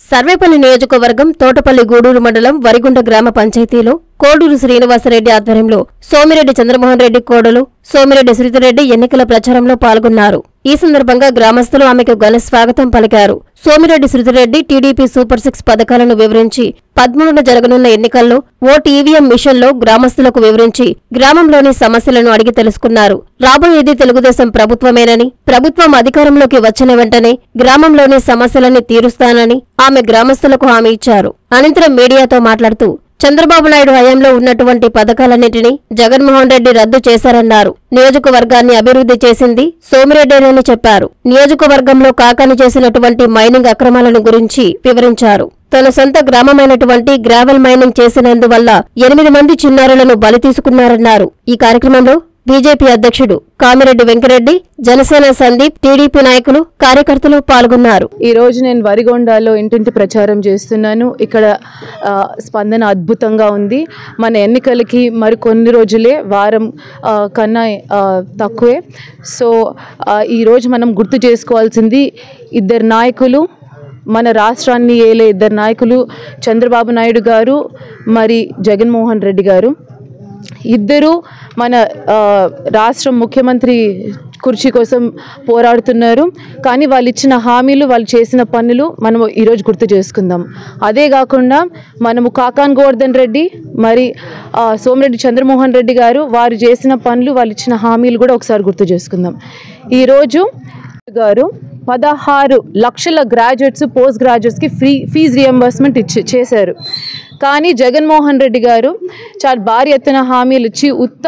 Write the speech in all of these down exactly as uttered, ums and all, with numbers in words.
సర్వేపల్లి నియోజకవర్గం తోటపల్లి గూడూరు మండలం వరిగుంట గ్రామ పంచాయతీలో కోడూరు శ్రీనివాసరెడ్డి ఆధ్వర్యంలో సోమిరెడ్డి చంద్రమోహన్ రెడ్డి కోడలు సోమిరెడ్డి శ్రీధర్రెడ్డి ఎన్నికల ప్రచారంలో పాల్గొన్నారు. ఈ సందర్భంగా గ్రామస్తులు ఆమెకు ఘన స్వాగతం పలికారు. Somireddy Sridharreddy TDP super six పథకాలను వివరించి పదమూడున జరగనున్న ఎన్నికల్లో ఓటు ఈవీఎం మిషన్లో గ్రామస్తులకు వివరించి గ్రామంలోని సమస్యలను అడిగి తెలుసుకున్నారు. రాబోయేది తెలుగుదేశం ప్రభుత్వమేనని, ప్రభుత్వం అధికారంలోకి వచ్చిన వెంటనే గ్రామంలోని సమస్యలన్నీ తీరుస్తానని ఆమె గ్రామస్తులకు హామీ ఇచ్చారు. అనంతరం మీడియాతో మాట్లాడుతూ చంద్రబాబు నాయుడు హయాంలో ఉన్నటువంటి పథకాలన్నింటినీ జగన్మోహన్ రెడ్డి రద్దు చేశారన్నారు. నియోజకవర్గాన్ని అభివృద్ధి చేసింది సోమిరెడ్డేనని చెప్పారు. నియోజకవర్గంలో కాకాని చేసినటువంటి మైనింగ్ అక్రమాలను గురించి వివరించారు. తన సొంత గ్రామమైనటువంటి గ్రావెల్ మైనింగ్ చేసినందువల్ల ఎనిమిది మంది చిన్నారులను బలి తీసుకున్నారన్నారు. ఈ కార్యక్రమంలో బీజేపీ అధ్యక్షుడు కామిరెడ్డి వెంకరెడ్డి, జనసేన సందీప్, టీడీపీ నాయకులు, కార్యకర్తలు పాల్గొన్నారు. ఈ రోజు నేను వరిగొండలో ఇంటింటి ప్రచారం చేస్తున్నాను. ఇక్కడ స్పందన అద్భుతంగా ఉంది. మన ఎన్నికలకి మరి కొన్ని రోజులే, వారం కన్నా తక్కువే. సో ఈరోజు మనం గుర్తు చేసుకోవాల్సింది ఇద్దరు నాయకులు, మన రాష్ట్రాన్ని ఏలే ఇద్దరు నాయకులు, చంద్రబాబు నాయుడు గారు మరి జగన్మోహన్ రెడ్డి గారు. ఇద్దరు మన రాష్ట్ర ముఖ్యమంత్రి కుర్చీ కోసం పోరాడుతున్నారు. కానీ వాళ్ళు ఇచ్చిన హామీలు, వాళ్ళు చేసిన పనులు మనం ఈరోజు గుర్తు చేసుకుందాం. అదే కాకుండా మనము కాకాన్ గోవర్ధన్ రెడ్డి మరి సోమిరెడ్డి చంద్రమోహన్ రెడ్డి గారు వారు చేసిన పనులు, వాళ్ళు ఇచ్చిన హామీలు కూడా ఒకసారి గుర్తు చేసుకుందాం. ఈరోజు గారు పదహారు లక్షల గ్రాడ్యుయేట్స్, పోస్ట్ గ్రాడ్యుయేట్స్కి ఫ్రీ ఫీజు రియంబర్స్మెంట్ ఇచ్చి చేశారు. కానీ జగన్మోహన్ రెడ్డి గారు చాలా భారీ ఎత్తున హామీలు ఇచ్చి ఉత్త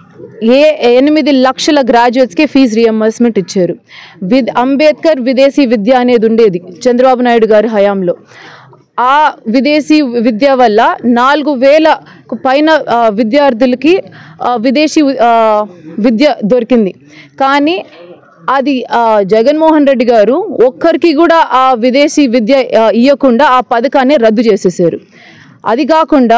ఏ ఎనిమిది లక్షల గ్రాడ్యుయేట్స్కి ఫీజు రియంబర్స్మెంట్ ఇచ్చారు. విద్ అంబేద్కర్ విదేశీ విద్య అనేది ఉండేది చంద్రబాబు నాయుడు గారి హయాంలో. ఆ విదేశీ విద్య వల్ల నాలుగు వేల పైన విద్యార్థులకి విదేశీ విద్య దొరికింది. కానీ అది జగన్మోహన్ రెడ్డి గారు ఒక్కరికి కూడా ఆ విదేశీ విద్య ఇవ్వకుండా ఆ పథకాన్ని రద్దు చేసేసారు. అది కాకుండా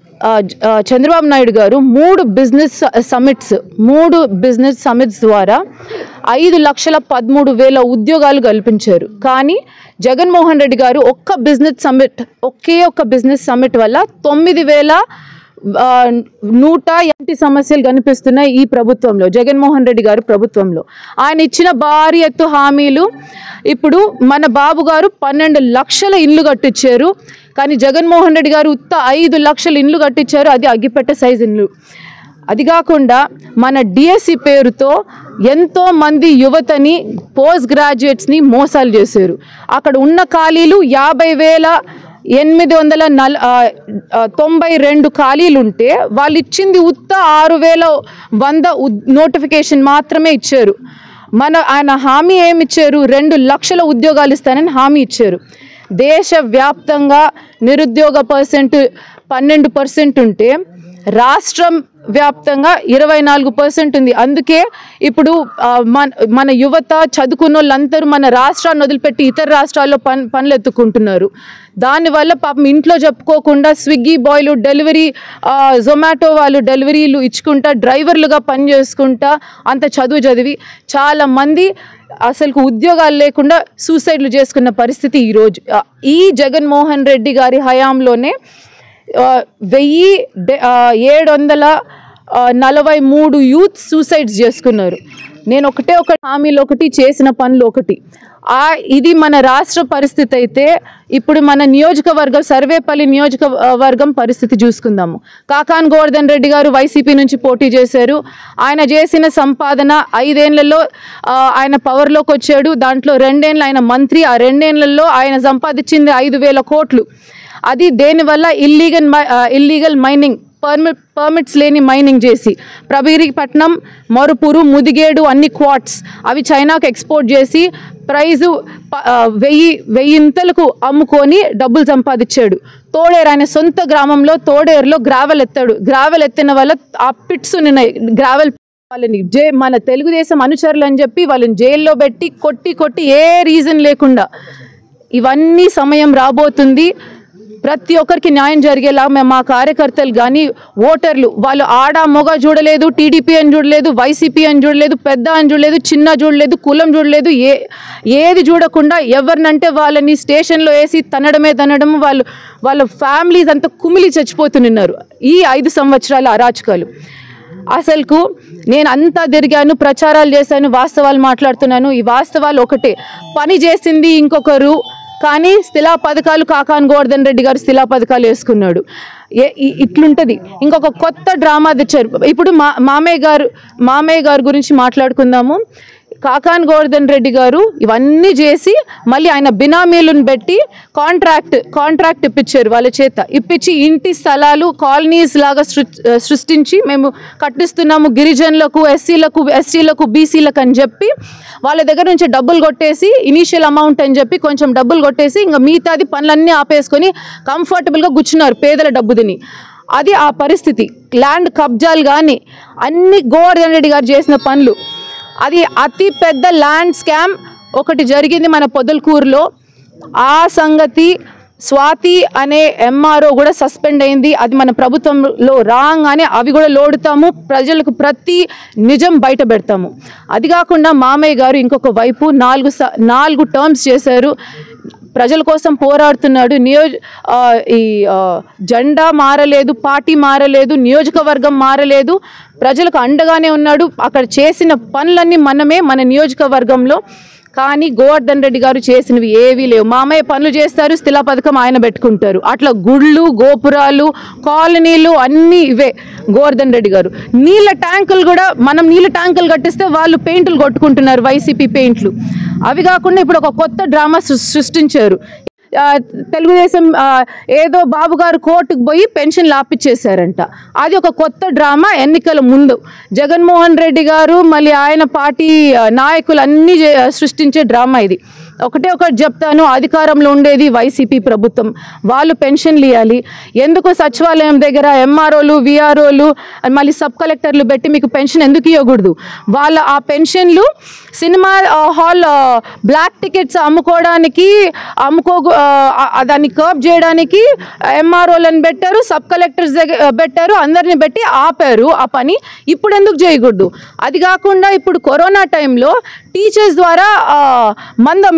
చంద్రబాబు నాయుడు గారు మూడు బిజినెస్ సమిట్స్ మూడు బిజినెస్ సమిట్స్ ద్వారా ఐదు లక్షల పదమూడు వేల ఉద్యోగాలు కల్పించారు. కానీ జగన్మోహన్ రెడ్డి గారు ఒక్క బిజినెస్ సమిట్ ఒకే ఒక్క బిజినెస్ సమిట్ వల్ల తొమ్మిది వేల నూట ఎనిమిది సమస్యలు కనిపిస్తున్నాయి ఈ ప్రభుత్వంలో, జగన్మోహన్ రెడ్డి గారు ప్రభుత్వంలో. ఆయన ఇచ్చిన భారీ ఎత్తు హామీలు, ఇప్పుడు మన బాబు గారు పన్నెండు లక్షల ఇల్లు కట్టించారు. కానీ జగన్మోహన్ రెడ్డి గారు ఉత్త ఐదు లక్షల ఇల్లు కట్టించారు, అది అగ్గిపెట్ట సైజు ఇల్లు. అది కాకుండా మన డిఎస్సి పేరుతో ఎంతో మంది యువతని, పోస్ట్ గ్రాడ్యుయేట్స్ని మోసాలు చేశారు. అక్కడ ఉన్న ఖాళీలు యాభై వేల ఎనిమిది వందల నల తొంభై రెండు ఖాళీలు ఉంటే వాళ్ళు ఇచ్చింది ఉత్త ఆరు వేల వంద నోటిఫికేషన్ మాత్రమే ఇచ్చారు. మన ఆయన హామీ ఏమి ఇచ్చారు? రెండు లక్షల ఉద్యోగాలు ఇస్తానని హామీ ఇచ్చారు. దేశవ్యాప్తంగా నిరుద్యోగ పర్సెంట్ పన్నెండు పర్సెంట్ ఉంటే రాష్ట్రం వ్యాప్తంగా ఇరవై నాలుగు పర్సెంట్ ఉంది. అందుకే ఇప్పుడు మన మన యువత, చదువుకున్న వాళ్ళందరూ మన రాష్ట్రాన్ని వదిలిపెట్టి ఇతర రాష్ట్రాల్లో పని పనులు ఎత్తుకుంటున్నారు. దానివల్ల పాపం ఇంట్లో చెప్పుకోకుండా స్విగ్గీ బాయ్లు, డెలివరీ జొమాటో వాళ్ళు డెలివరీలు ఇచ్చుకుంటా, డ్రైవర్లుగా పని చేసుకుంటా అంత చదువు చదివి చాలామంది అసలు ఉద్యోగాలు లేకుండా సూసైడ్లు చేసుకున్న పరిస్థితి ఈరోజు. ఈ జగన్మోహన్ రెడ్డి గారి హయాంలోనే వెయ్యి ఏడు వందల నలభై మూడు యూత్ సూసైడ్స్ చేసుకున్నారు. నేను ఒకటే ఒక హామీలు ఒకటి, చేసిన పనులు ఒకటి. ఆ ఇది మన రాష్ట్ర పరిస్థితి అయితే ఇప్పుడు మన నియోజకవర్గం, సర్వేపల్లి నియోజకవర్గం పరిస్థితి చూసుకుందాము. కాకాన్ గోవర్ధన్ రెడ్డి గారు వైసీపీ నుంచి పోటీ చేశారు. ఆయన చేసిన సంపాదన ఐదేళ్లలో ఆయన పవర్లోకి వచ్చాడు. దాంట్లో రెండేళ్ళు ఆయన మంత్రి. ఆ రెండేళ్లలో ఆయన సంపాదించింది ఐదు వేల కోట్లు. అది దేనివల్ల? Illegal illegal mining, permit permits లేని మైనింగ్ చేసి ప్రభీరిపట్నం, మరుపూరు, ముదిగేడు అన్ని క్వార్ట్స్ అవి చైనాకు ఎక్స్పోర్ట్ చేసి ప్రైజు వెయ్యి వెయ్యింతలకు అమ్ముకొని డబ్బులు సంపాదించాడు. తోడేరు, ఆయన సొంత గ్రామంలో తోడేరులో గ్రావెల్ ఎత్తాడు. గ్రావెల్ ఎత్తిన వల్ల ఆ పిట్స్ ఉన్నాయి గ్రావెల్, వాళ్ళని జే మన తెలుగుదేశం అనుచరులు అని చెప్పి వాళ్ళని జైల్లో పెట్టి కొట్టి కొట్టి ఏ రీజన్ లేకుండా. ఇవన్నీ సమయం రాబోతుంది. ప్రతి ఒక్కరికి న్యాయం జరిగేలా మేము మా కార్యకర్తలు కానీ ఓటర్లు వాళ్ళు ఆడ మొగ చూడలేదు, టీడీపీ అని చూడలేదు, వైసీపీ అని చూడలేదు, పెద్ద అని చూడలేదు, చిన్న చూడలేదు, కులం చూడలేదు, ఏ ఏది చూడకుండా ఎవరినంటే వాళ్ళని స్టేషన్లో వేసి తనడమే తనడం, వాళ్ళు వాళ్ళ ఫ్యామిలీస్ అంతా కుమిలి చచ్చిపోతున్నారు ఈ ఐదు సంవత్సరాల అరాచకాలు. అసలుకు నేను అంతా తిరిగాను, ప్రచారాలు చేశాను, వాస్తవాలు మాట్లాడుతున్నాను. ఈ వాస్తవాలు ఒకటే, పని చేసింది ఇంకొకరు, కానీ స్థిలా పథకాలు కాకాని గోవర్ధన్ రెడ్డి గారు స్థిలా పథకాలు వేసుకున్నాడు. ఏ ఇట్లుంటుంది. ఇంకొక కొత్త డ్రామా తెచ్చారు. ఇప్పుడు మా మామయ్య గారు మామయ్య గారి గురించి మాట్లాడుకుందాము. కాకాని గోవర్ధన్ రెడ్డి గారు ఇవన్నీ చేసి మళ్ళీ ఆయన బినామీలను పెట్టి కాంట్రాక్ట్ కాంట్రాక్ట్ ఇప్పించారు వాళ్ళ చేత. ఇప్పించి ఇంటి స్థలాలు కాలనీస్ లాగా సృష్టించి మేము కట్టిస్తున్నాము గిరిజనులకు, ఎస్సీలకు, ఎస్టీలకు, బీసీలకు అని చెప్పి వాళ్ళ దగ్గర నుంచి డబ్బులు కొట్టేసి ఇనీషియల్ అమౌంట్ అని చెప్పి కొంచెం డబ్బులు కొట్టేసి ఇంకా మిగతాది పనులన్నీ ఆపేసుకొని కంఫర్టబుల్గా కూర్చున్నారు పేదల డబ్బు తిని. అది ఆ పరిస్థితి. ల్యాండ్ కబ్జాలు కానీ అన్ని గోవర్ధన్ రెడ్డి గారు చేసిన పనులు. అది అతి పెద్ద ల్యాండ్ స్కామ్ ఒకటి జరిగింది మన పొదలకూరులో. ఆ సంగతి స్వాతి అనే ఎంఆర్ఓ కూడా సస్పెండ్ అయింది. అది మన ప్రభుత్వంలో రాగానే అవి కూడా లోడుతాము, ప్రజలకు ప్రతి నిజం బయట పెడతాము. అది కాకుండా మామయ్య గారు ఇంకొక వైపు నాలుగు నాలుగు టర్మ్స్ చేశారు, ప్రజల కోసం పోరాడుతున్నాడు. నియోజ ఈ జెండా మారలేదు, పార్టీ మారలేదు, నియోజకవర్గం మారలేదు, ప్రజలకు అండగానే ఉన్నాడు. అక్కడ చేసిన పనులన్నీ మనమే మన నియోజకవర్గంలో. కానీ గోవర్ధన్ రెడ్డి గారు చేసినవి ఏవీ లేవు. మామయ్య పనులు చేస్తారు, స్థిలా పథకం ఆయన పెట్టుకుంటారు. అట్లా గుళ్ళు, గోపురాలు, కాలనీలు అన్నీ ఇవే గోవర్ధన్ రెడ్డి గారు. నీళ్ళ ట్యాంకులు కూడా మనం నీళ్ళ ట్యాంకులు కట్టిస్తే వాళ్ళు పెయింట్లు కొట్టుకుంటున్నారు, వైసీపీ పెయింట్లు. అవి కాకుండా ఇప్పుడు ఒక కొత్త డ్రామా సృష్టించారు. తెలుగుదేశం ఏదో బాబు గారు కోర్టుకు పోయి పెన్షన్లు ఆపిచ్చేశారంట. అది ఒక కొత్త డ్రామా. ఎన్నికల ముందు జగన్మోహన్ రెడ్డి గారు మళ్ళీ ఆయన పార్టీ నాయకులు అన్నీ సృష్టించే డ్రామా ఇది. ఒకటే ఒకటి చెప్తాను, అధికారంలో ఉండేది వైసీపీ ప్రభుత్వం, వాళ్ళు పెన్షన్లు ఇవ్వాలి. ఎందుకు సచివాలయం దగ్గర ఎంఆర్ఓలు, విఆర్ఓలు, మళ్ళీ సబ్ కలెక్టర్లు పెట్టి మీకు పెన్షన్ ఎందుకు ఇవ్వకూడదు? వాళ్ళ ఆ పెన్షన్లు సినిమా హాల్ బ్లాక్ టికెట్స్ అమ్ముకోవడానికి అమ్ముకో దాన్ని కర్బ్ చేయడానికి ఎంఆర్ఓలను పెట్టారు, సబ్ కలెక్టర్స్ దగ్గర పెట్టారు, అందరిని పెట్టి ఆపారు ఆ పని. ఇప్పుడు ఎందుకు చేయకూడదు? అది కాకుండా ఇప్పుడు కరోనా టైంలో టీచర్స్ ద్వారా మందం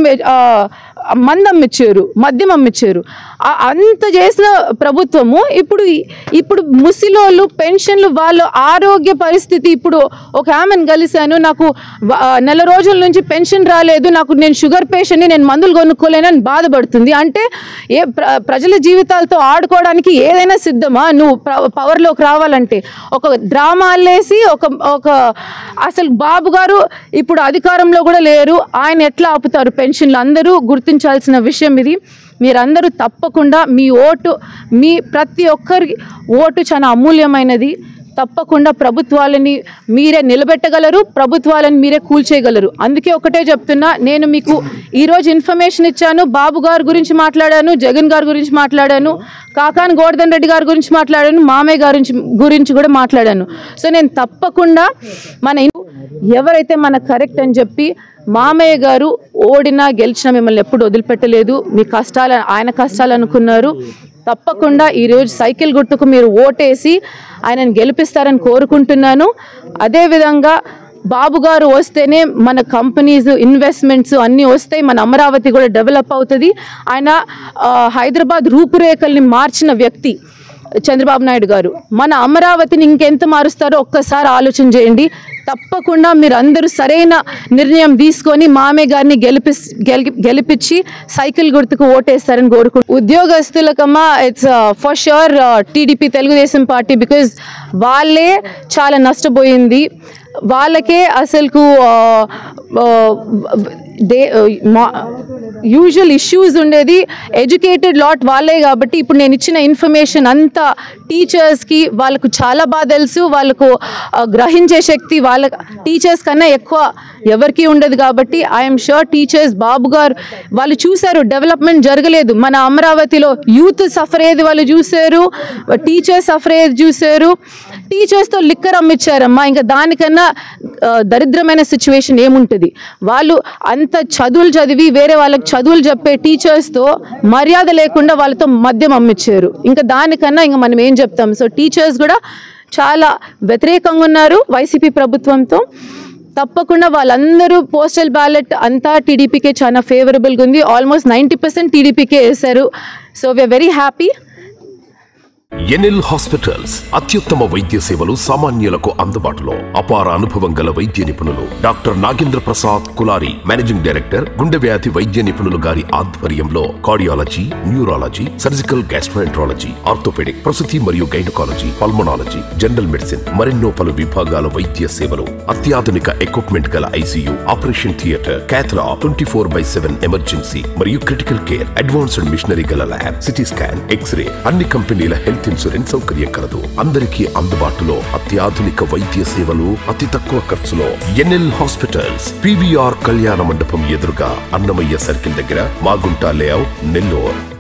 మందం ఇచ్చారు, మద్యం అమ్మిచ్చారు. అంత చేసిన ప్రభుత్వము ఇప్పుడు ఇప్పుడు ముసిలోళ్ళు పెన్షన్లు, వాళ్ళ ఆరోగ్య పరిస్థితి. ఇప్పుడు ఒక ఆమెను కలిశాను, నాకు నెల రోజుల నుంచి పెన్షన్ రాలేదు, నాకు నేను షుగర్ పేషెంట్ని, నేను మందులు కొనుక్కోలేనని బాధపడుతుంది. అంటే ఏ ప్రజల జీవితాలతో ఆడుకోవడానికి ఏదైనా సిద్ధమా నువ్వు పవర్లోకి రావాలంటే? ఒక డ్రామా అల్లేసి ఒక ఒక అసలు బాబు గారు ఇప్పుడు అధికారంలో కూడా లేరు, ఆయన ఎట్లా ఆపుతారు పెన్షన్లు? అందరూ గుర్తించాల్సిన విషయం ఇది. మీరందరూ తప్పకుండా మీ ఓటు, మీ ప్రతి ఒక్కరి ఓటు చాలా అమూల్యమైనది. తప్పకుండా ప్రభుత్వాలని మీరే నిలబెట్టగలరు, ప్రభుత్వాలను మీరే కూల్చేయగలరు. అందుకే ఒకటే చెప్తున్నా, నేను మీకు ఈరోజు ఇన్ఫర్మేషన్ ఇచ్చాను, బాబు గారి గురించి మాట్లాడాను, జగన్ గారి గురించి మాట్లాడాను, కాకాని గోవర్ధన్ రెడ్డి గారి గురించి మాట్లాడాను, మామయ్య గారి గురించి కూడా మాట్లాడాను. సో నేను తప్పకుండా మన ఎవరైతే మన కరెక్ట్ అని చెప్పి, మామయ్య గారు ఓడినా గెలిచినా మిమ్మల్ని ఎప్పుడు వదిలిపెట్టలేదు, మీ కష్టాలు ఆయన కష్టాలు అనుకున్నారు. తప్పకుండా ఈరోజు సైకిల్ గుర్తుకు మీరు ఓటేసి ఆయనను గెలిపిస్తారని కోరుకుంటున్నాను. అదేవిధంగా బాబు గారు వస్తేనే మన కంపెనీస్, ఇన్వెస్ట్మెంట్స్ అన్నీ వస్తాయి, మన అమరావతి కూడా డెవలప్ అవుతుంది. ఆయన హైదరాబాద్ రూపురేఖల్ని మార్చిన వ్యక్తి చంద్రబాబు నాయుడు గారు. మన అమరావతిని ఇంకెంత మారుస్తారో ఒక్కసారి ఆలోచన చేయండి. తప్పకుండా మీరు అందరూ సరైన నిర్ణయం తీసుకొని మామయ్య గారిని గెలిపి గెలిపించి సైకిల్ గుర్తుకు ఓటేస్తారని కోరుకుంటున్నాను. ఉద్యోగస్తులకమ్మా it's for sure TDP, Telugu Desam party, because వాళ్ళే చాలా నష్టపోయింది. వాళ్ళకే అసలుకు దే యూజువల్ ఇష్యూస్ ఉండేది. ఎడ్యుకేటెడ్ లాట్ వాళ్ళే కాబట్టి ఇప్పుడు నేను ఇచ్చిన ఇన్ఫర్మేషన్ అంతా టీచర్స్కి వాళ్ళకు చాలా బాగా తెలుసు. వాళ్ళకు గ్రహించే శక్తి వాళ్ళ టీచర్స్ కన్నా ఎక్కువ ఎవరికి ఉండదు. కాబట్టి ఐఎమ్ షూర్ టీచర్స్, బాబు గారు వాళ్ళు చూశారు డెవలప్మెంట్ జరగలేదు మన అమరావతిలో. యూత్ సఫర్ అయ్యేది వాళ్ళు చూశారు, టీచర్స్ సఫర్ అయ్యేది చూశారు. టీచర్స్తో లిక్కర్ అమ్మిచ్చారమ్మా, ఇంకా దానికన్నా దరిద్రమైన సిచ్యువేషన్ ఏముంటుంది? వాళ్ళు అంత చదువులు చదివి వేరే వాళ్ళకి మనకు చదువులు చెప్పే టీచర్స్తో మర్యాద లేకుండా వాళ్ళతో మద్యం అమ్మించారు. ఇంకా దానికన్నా ఇంకా మనం ఏం చెప్తాం. సో టీచర్స్ కూడా చాలా వ్యతిరేకంగా ఉన్నారు వైసీపీ ప్రభుత్వంతో. తప్పకుండా వాళ్ళందరూ పోస్టల్ బ్యాలెట్ అంతా టీడీపీకే చాలా ఫేవరబుల్గా ఉంది. ఆల్మోస్ట్ నైంటీ పర్సెంట్ టీడీపీకే వేశారు. So we're very happy. NL hospitals అత్యుత్తమ వైద్య సేవలు సామాన్యులకు అందుబాటులో. అపార అనుభవం గల వైద్య నిపుణులు doctor Nagendra Prasad Kulari, managing director, గుండె వ్యాధి వైద్య నిపుణులు గారి ఆధ్వర్యంలో cardiology, neurology, surgical gastroenterology, orthopaedic, ప్రసూతి మరియు గైనకాలజీ, పల్మనాలజీ, జనరల్ మెడిసిన్ మరెన్నో పలు విభాగాల వైద్య సేవలు. అత్యాధునిక ఎక్విప్మెంట్ గల ICU, operation theatre, cath lab, twenty four by seven emergency మరియు క్రిటికల్ కేర్, అడ్వాన్స్డ్ మిషనరీ గల ల్యాబ్, సిటీ స్కాన్, ఎక్స్రే, అన్ని కంపెనీల హెల్త్ ఇన్సూరెన్స్ సౌకర్యం కలదు. అందరికీ అందుబాటులో అత్యాధునిక వైద్య సేవలు అతి తక్కువ ఖర్చులో. ఎన్ఎల్ హాస్పిటల్స్, పీవీఆర్ కళ్యాణ మండపం ఎదురుగా, అన్నమయ్య సర్కిల్ దగ్గర, మాగుంట లేఅవుట్, నెల్లూరు.